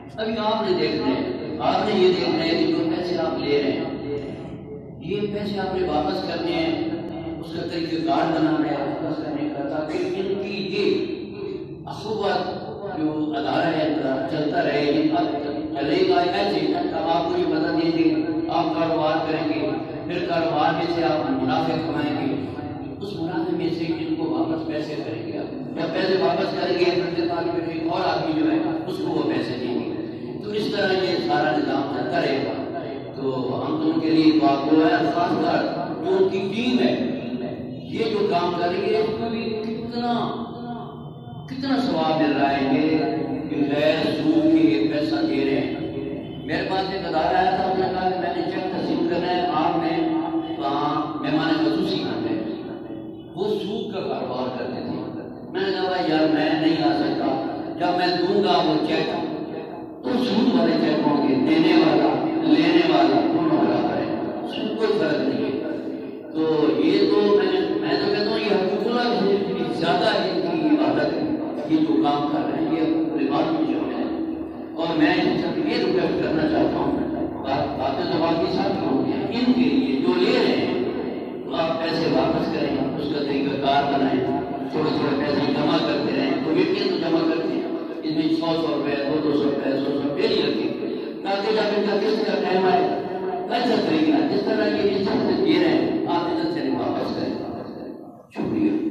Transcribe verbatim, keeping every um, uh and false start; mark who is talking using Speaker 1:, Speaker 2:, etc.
Speaker 1: ابھی آپ نے دیکھنا ہے، آپ نے یہ دیکھنا ہے کہ جو پیسے آپ لے رہے ہیں یہ پیسے آپ نے واپس کرنے ہیں، اس کا طریقہ کار بنانا ہے واپس کرنے کا، تاکہ ان کی یہ اخوت جو ادارہ ہے چلتا رہے، چلے گا ایسے آپ کو یہ پتہ دیں گے، آپ کاروبار کریں گے، پھر کاروبار میں سے آپ منافع کمائیں گے، اس منافع میں سے ان کو واپس پیسے کریں گے، جب پیسے واپس کریں گے پھر ایک اور آدمی جو ہے اس کو وہ پیسے دیں گے، تو اس طرح یہ سارا نظام چلتا رہے گا۔ تو ہم تو ان کے لیے بات وہ ہے، خاص کر جو ان کی ٹیم ہے یہ جو کام کر رہی ہے اس کو بھی کتنا کتنا ثواب مل رہا ہے، یہ کہ غیر سود کے پیسہ دے رہے ہیں۔ میرے پاس ایک ادارہ آیا تھا، انہوں نے کہا کہ میں نے چیک تقسیم کرنا ہے، آپ نے وہاں مہمان خصوصی کرنا ہے، وہ سود کا کاروبار کرتے تھے۔ میں نے کہا یار میں نہیں آ سکتا، جب میں دوں گا وہ چیک تو سود والے چیک ہوں گے، دینے والا لینے والا دونوں برابر ہے، سود کوئی فرق نہیں ہے۔ تو یہ تو میں میں تو کہتا ہوں یہ حقوق اللہ سے زیادہ ان کی عبادت ہے، یہ جو کام کر رہے ہیں یہ رواج میں جو ہے، اور میں یہ ریکویسٹ کرنا چاہتا ہوں، باتیں تو باقی ساتھ ہوں گے، ان کے لیے جو لے رہے ہیں تو آپ پیسے واپس کریں، اس کا طریقہ کار بنائیں، تھوڑے تھوڑے پیسے جمع کرتے رہیں، تو یہ تو جمع کرتے ہیں اس میں سو سو روپئے دو دو سو روپئے سو سو روپئے نہیں رکھے، تاکہ جب ان کا قسط کا ٹائم آئے ایسا طریقہ جس طرح یہ اس طرح سے دے رہے ہیں آپ ادھر سے واپس کریں۔ شکریہ۔